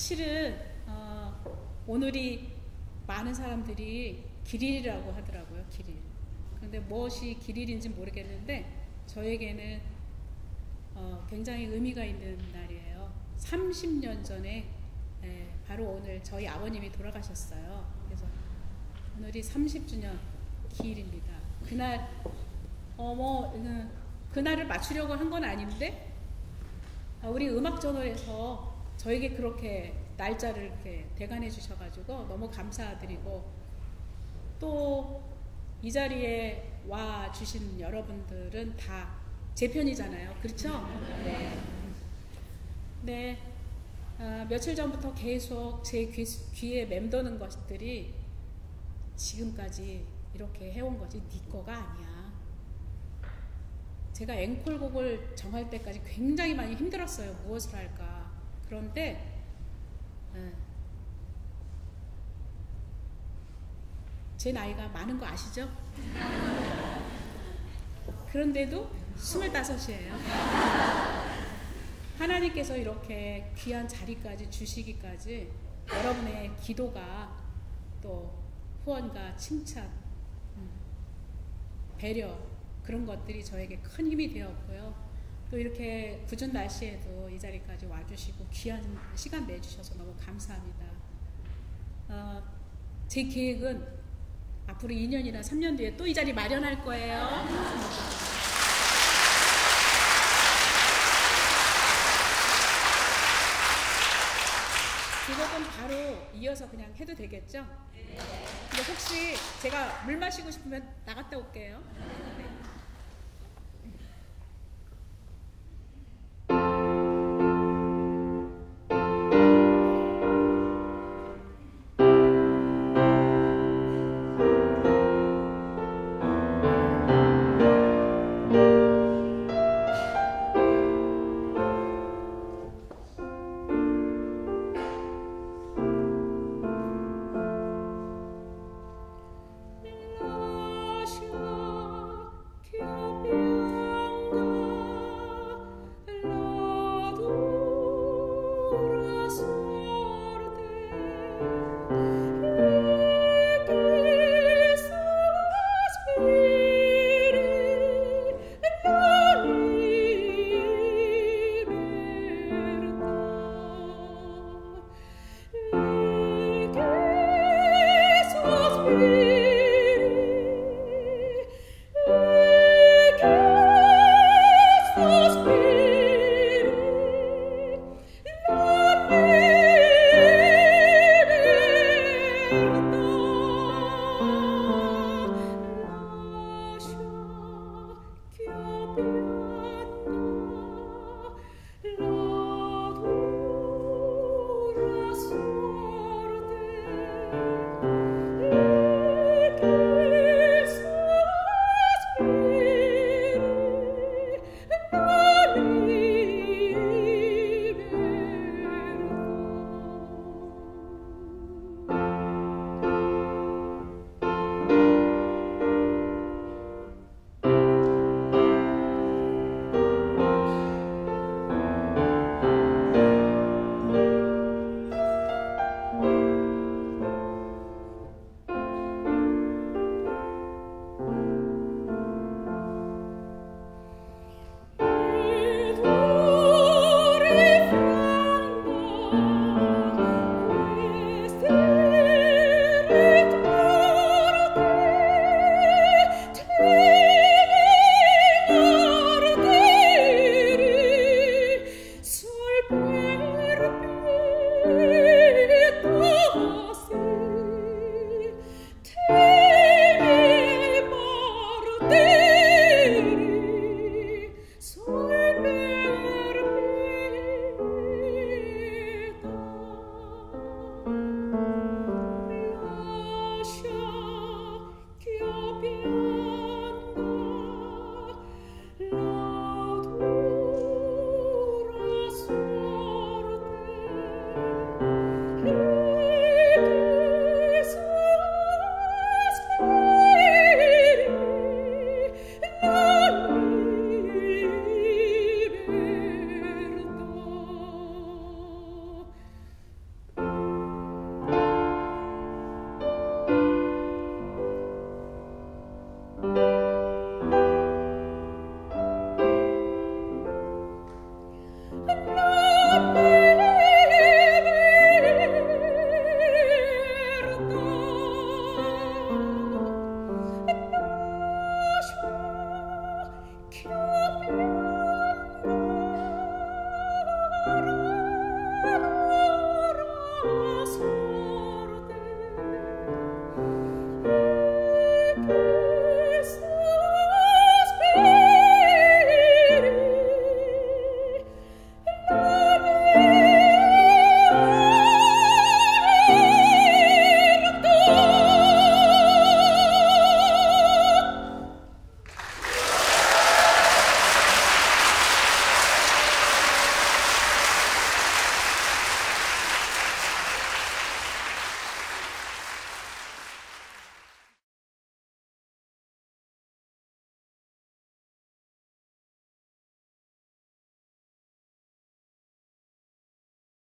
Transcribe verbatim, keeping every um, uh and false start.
실은 어, 오늘이 많은 사람들이 길일이라고 하더라고요. 길일. 그런데 무엇이 길일인지 모르겠는데 저에게는 어, 굉장히 의미가 있는 날이에요. 삼십 년 전에 예, 바로 오늘 저희 아버님이 돌아가셨어요. 그래서 오늘이 삼십 주년 기일입니다. 그날 어머 그날을 맞추려고 한 건 아닌데 우리 음악저널에서 저에게 그렇게 날짜를 이렇게 대관해 주셔가지고 너무 감사드리고 또 이 자리에 와 주신 여러분들은 다 제 편이잖아요. 그렇죠? 네. 네. 아, 며칠 전부터 계속 제 귀, 귀에 맴도는 것들이 지금까지 이렇게 해온 거지 네 거가 아니야. 제가 앵콜곡을 정할 때까지 굉장히 많이 힘들었어요. 무엇을 할까. 그런데 에, 제 나이가 많은 거 아시죠? 그런데도 스물다섯이에요. 하나님께서 이렇게 귀한 자리까지 주시기까지 여러분의 기도가 또 후원과 칭찬, 배려 그런 것들이 저에게 큰 힘이 되었고요. 또 이렇게 궂은 날씨에도 이 자리까지 와주시고 귀한 시간 내주셔서 너무 감사합니다. 어, 제 계획은 앞으로 이 년이나 삼 년 뒤에 또 이 자리 마련할 거예요. 이것은 바로 이어서 그냥 해도 되겠죠? 네. 근데 혹시 제가 물 마시고 싶으면 나갔다 올게요. 네. you.